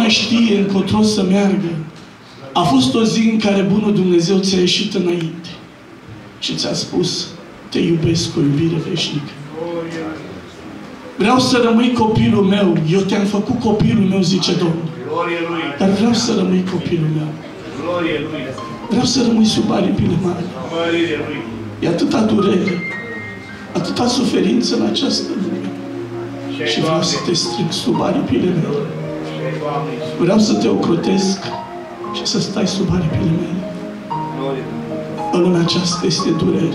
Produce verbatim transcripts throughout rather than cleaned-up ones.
mai știe încotro să meargă. A fost o zi în care Bunul Dumnezeu ți-a ieșit înainte și ți-a spus: te iubesc cu iubire veșnică. Vreau să rămâi copilul meu. Eu te-am făcut copilul meu, zice Domnul. Dar vreau să rămâi copilul meu. Vreau să rămâi sub aripile mari. E atâta durere, atâta suferință în această lume. Și vreau să te stric sub aripile mele. Vreau să te ocrotesc și să stai sub aripile mele. În lumea aceasta este durere.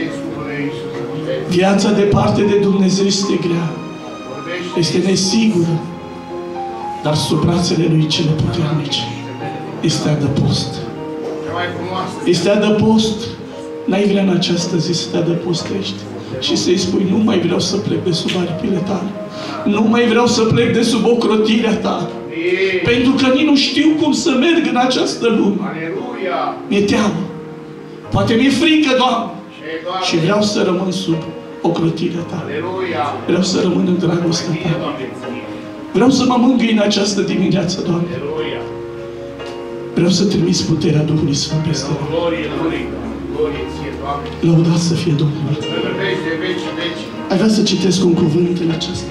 Viața departe de Dumnezeu este grea. Este nesigură. Dar sub brațele Lui cele puternice este adăpost. Este adăpost. N-ai vrea în această zi să te adăpostești și să-i spui: nu mai vreau să plec de sub aripile tale. Nu mai vreau să plec de sub ocrotirea ta. Pentru că nici nu știu cum să merg în această lume. Mi-e teamă. Poate mi-e frică, Doamne. Și vreau să rămân sub ocrotirea ta. Vreau să rămân în dragostea ta. Vreau să mă mângâi în această dimineață, Doamne. Vreau să trimis puterea Duhului Sfânt peste noi. Lăudat să fie Domnul. Aș vrea să citesc un cuvânt în aceasta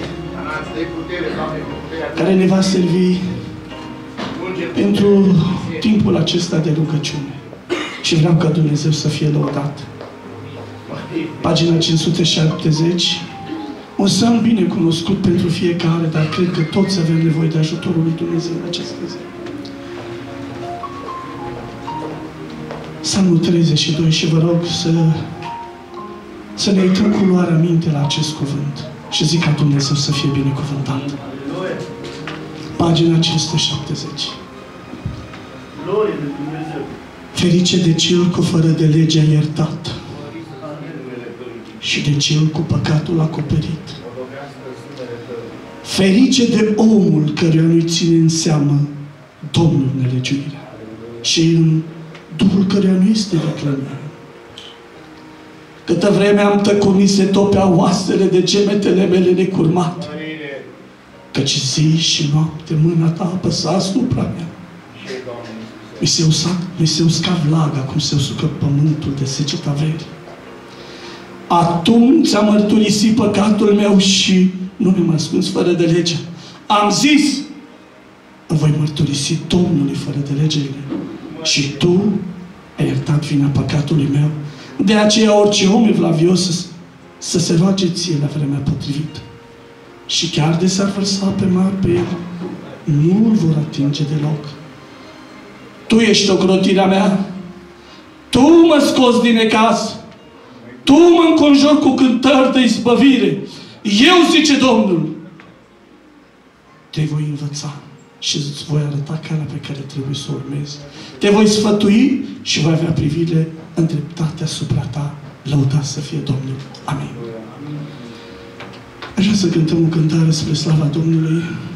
care ne va servi pentru timpul acesta de rugăciune. Și vreau ca Dumnezeu să fie lăudat. Pagina cinci sute șaptezeci. Un psalm bine cunoscut pentru fiecare, dar cred că toți avem nevoie de ajutorul lui Dumnezeu în această zi. Psalmul treizeci și doi, și vă rog să, să ne uităm cu luarea minte la acest cuvânt. Și zic ca Dumnezeu să fie binecuvântat. Pagina cinci sute șaptezeci. Ferice de cel cu fără de legea iertat și de cel cu păcatul acoperit. Ferice de omul căruia nu-i ține în seamă Domnul nelegiuirea și în Duhul căruia nu este reclămire. Câtă vreme am tăcunit, se topea oasele de gemetele mele necurmate, căci zi și noapte mâna ta apăsa asupra mea. Mi se usca, mi se usca vlaga cum se usucă pământul de seceta verii. Atunci am mărturisit păcatul meu și nu ne-am ascuns fără de lege. Am zis: îl voi mărturisi Domnului fără de legile. Și tu ai iertat vina păcatului meu. De aceea orice om evlavios să, să se roage ție la vremea potrivită. Și chiar de s-ar vărsa pe mare pe el, nu îl vor atinge deloc. Tu ești ocrotirea mea. Tu mă scoți din necaz. Tu mă înconjori cu cântări de izbăvire. Eu, zice Domnul, te voi învăța și îți voi arăta calea pe care trebuie să o urmezi. Te voi sfătui și voi avea privire în dreptate asupra ta. Lăudat să fie Domnul. Amin. Aș vrea să cântăm o cântare spre slava Domnului.